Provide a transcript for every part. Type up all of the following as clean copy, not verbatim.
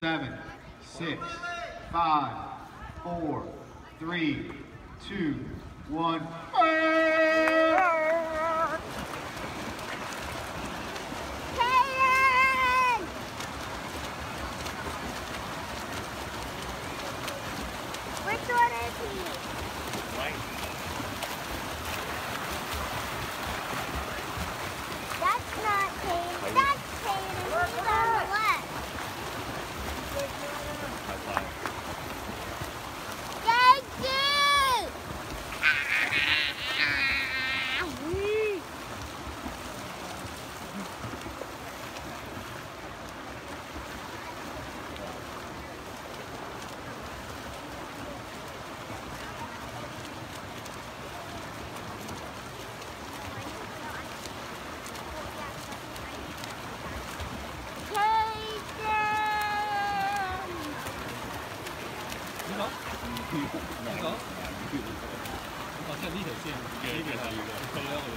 7, 6, 5, 4, 3, 2, 1. Which one is he? Right. That's not Caden. That's Caden. He's on the left. High five. Thank you! 呢個哦，即係呢條線嘅呢條第二個，佢咧我就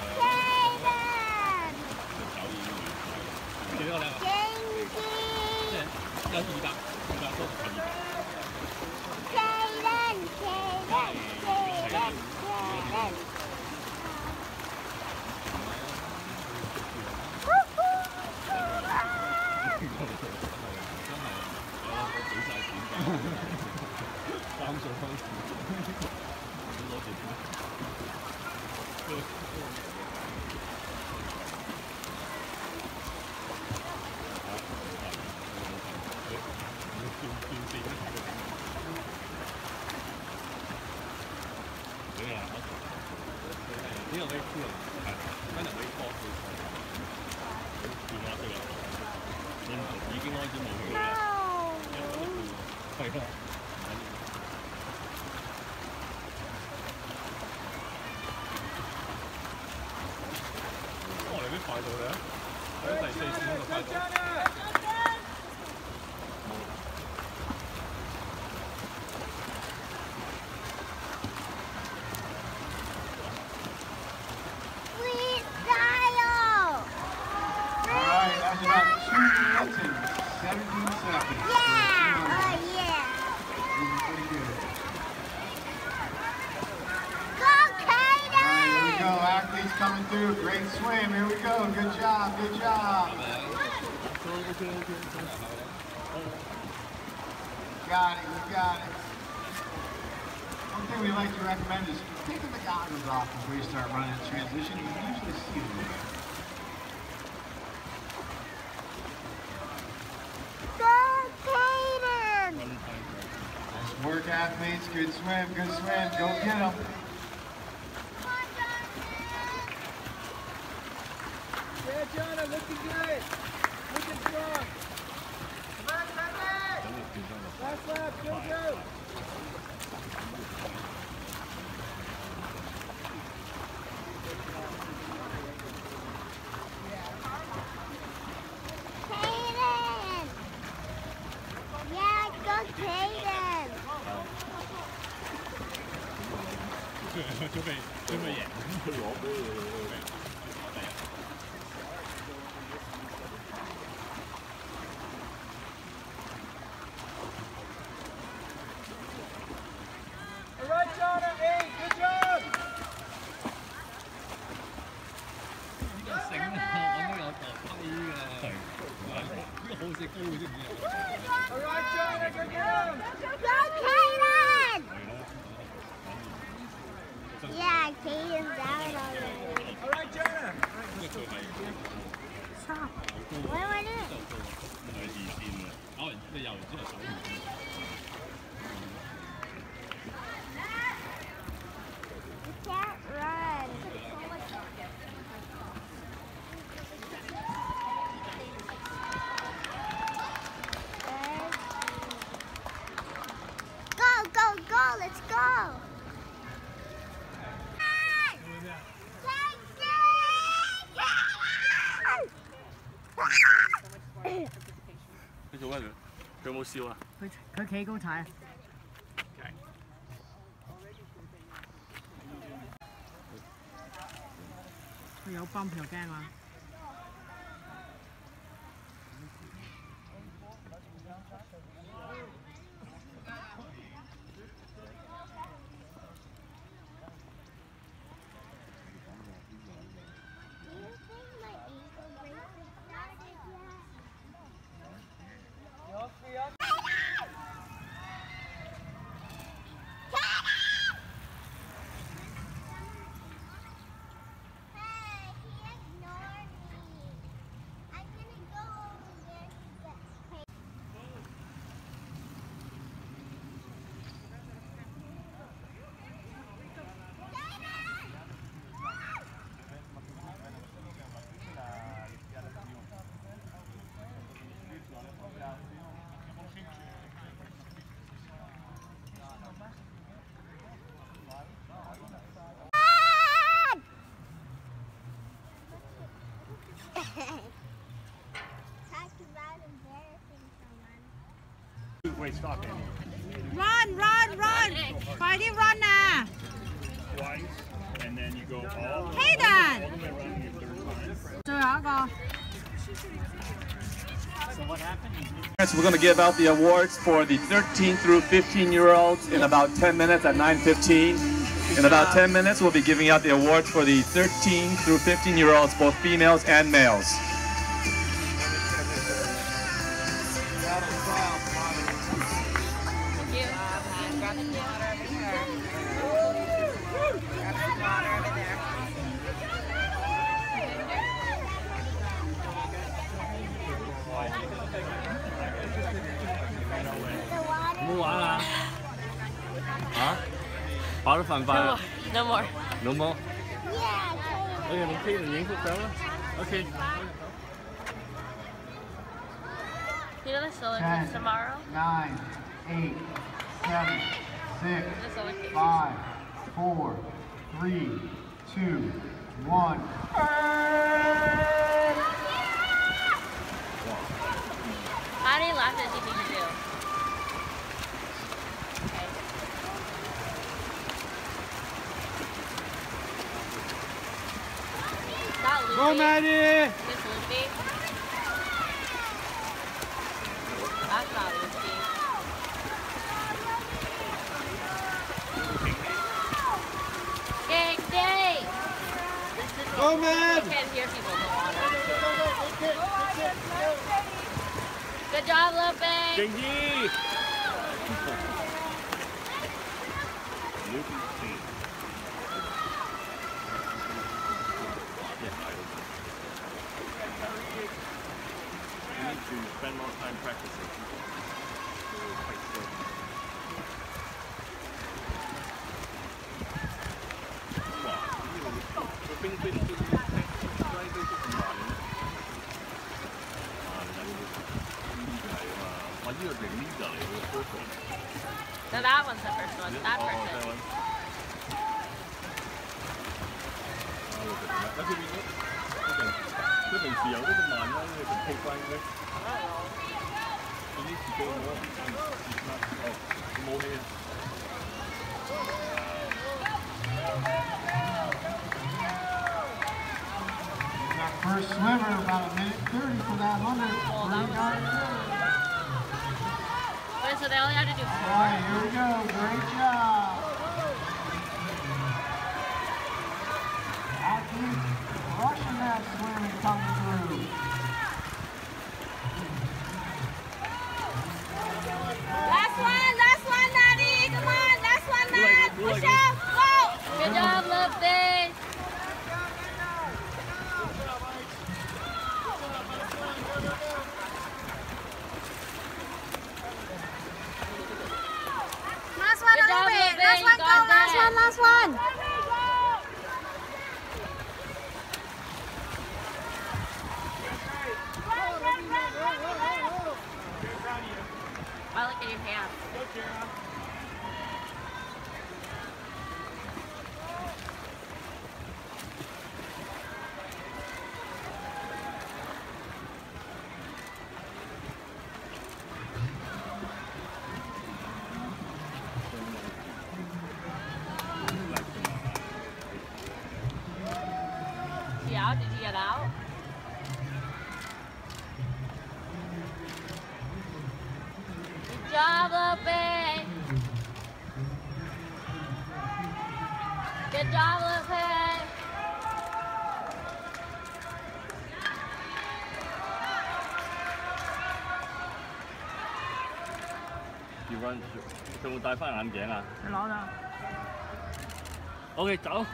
走遠幾多個咧？即係有200多同200。3歲開始，攞住錢。呢個可以黐落，係跟住可以拖佢。電話對啦，已經開始冇佢啦。係啦。快到咧，喺第4線嗰度快到。 Alright, that's about 2 minutes and 17 seconds. Yeah! Oh yeah! Moving pretty good. Go, Kaden! Alright, here we go. Athletes coming through. Great swim. Here we go. Good job. Good job. Got it. You got it. One thing we like to recommend is taking the goggles off before you start running a transition. You can usually see them. Go, Kaden! Nice work, athletes. Good swim. Good swim. Go get them. Yeah, Jonah, looking good. Looking strong. Come on, Kevin. Last lap, go, go. Kaden! Yeah, go, Kaden! 準備贏，佢攞杯。 All right, Jonah, 8, good job. 呢個繩啊，我都有度低嘅。係，呢個好似高嘅知唔知啊？ All right, Jonah, good job. Go, Kaden! Yeah, Kaden's out already. All right, Jonah. 因為佢係 Stop. What am I doing? 係2線嘅，考完你游完之後走2線。 You can't run. Go, go, go, let's go. 你做咩佢？佢有冇笑啊？ 佢企高睇啊！佢有泵又驚啊！ Wait, stop, Andy. run run run ไปที่ run นะ Twice, and then you go all the Hey, Dad. way around your third time. 最後一個 We're going to give out the awards for the 13 through 15-year-olds in about 10 minutes at 9:15. In about 10 minutes, we'll be giving out the awards for the 13 through 15-year-olds, both females and males. No more. No more. Yeah, OK， 咁 Kaden 影幅相啦。OK。 You know the solar 10, tomorrow? 9, 8, 7, 6, The solar eclipse. 5, 4, 3, 2, 1. How many laps does he think you do? Go, Maddie! This Loopy? That's not Loopy. Gang day! Go, Mad! I can't hear people in the water. Good job, Loopy! 勁啲。You need to spend more time practicing. Quite slow. Wow, 個冰冰都拉都咁慢嘅。呢係啊嘛，哇！呢個定 leader 嚟嘅 first one。 No, that one's the first one. That person. that one. That's what we do. 佢平時游得咁慢啦，你仲 take 翻嘅？總之自己冇冇氣啊！ Our first swimmer, about a minute 30 for that 100. Wait, so they only had to do All 4? right, here we go. Great job. Athletes rushing that swim and coming through. Last one, Maddie. Come on, last one, Matt. Push up, go. Good job, Loopy! Last one, Good job, Olympic. Olympic. Last one, You go. got Last that. one, last one. I look at your hands. Is he out? Did he get out? Good job, Loopy! Good job, Loopy! 要揾佢會戴翻眼鏡啊？ 你攞咗。 OK， 走。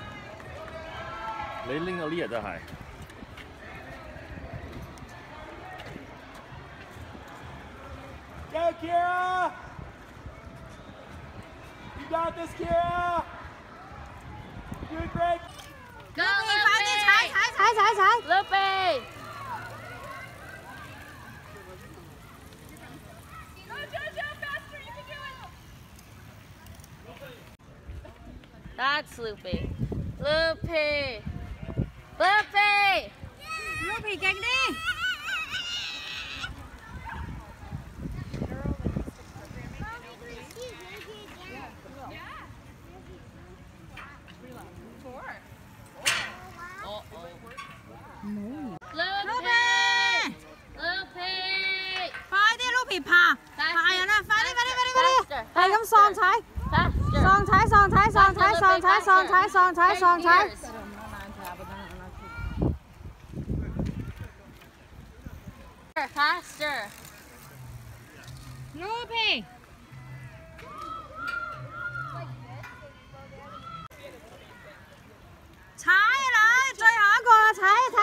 你拎到呢日真係。 Go, Kira! You got this, Kira! Doing great! Go, 快啲 Loopy! 踩！ Loopy! That's Loopy. Loopy! Loopy! Loopy 勁啲。 ซองท้าย Faster. ซองท้ายซองท้ายซองท้ายซองท้ายซองท้ายซองท้ายซองท้าย Faster. รูพี่ใช้เลย最後一個踩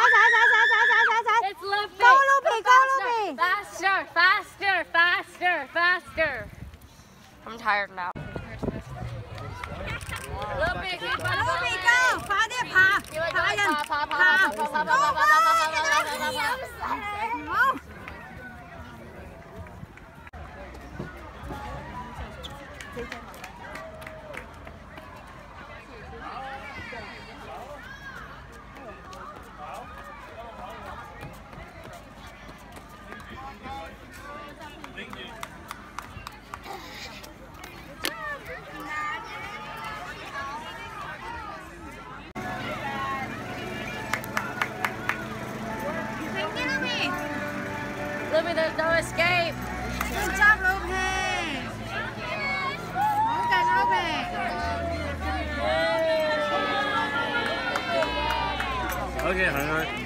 It's Lupe. Go, Lupe, go, Lupe. Faster, faster, faster, faster. I'm tired now. Lupe, keep on รูพี่ going. ก้าวฟ้าเนี่ยพา Keep on พา going. ยัน Pa, pa, พา pa, pa, pa, pa, pa, pa, pa, pa, pa, pa, pa, pa, pa. เอา Thank you, Lupe. Lupe, there's no escape. Good job, Lupe. 好勁 Lupe. OK，行啦。